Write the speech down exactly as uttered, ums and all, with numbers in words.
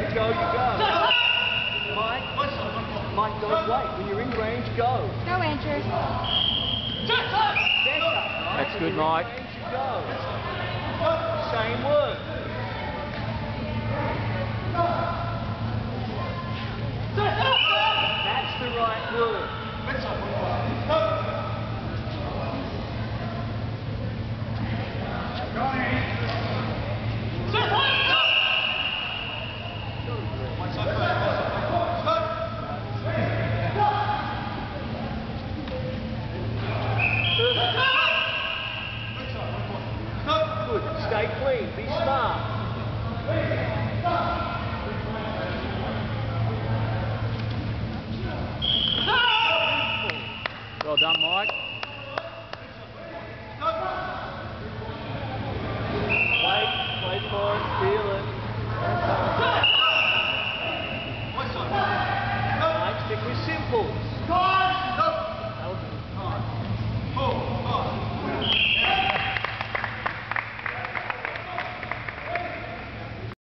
to go, you go. Mike, Mike, don't wait. When you're in range, go. Go, Andrew. That's good, Mike. Range, you go. Same work. That's the right move. Good. Stay clean. Be smart. Well done, Mike. Wait, wait for it, feel it.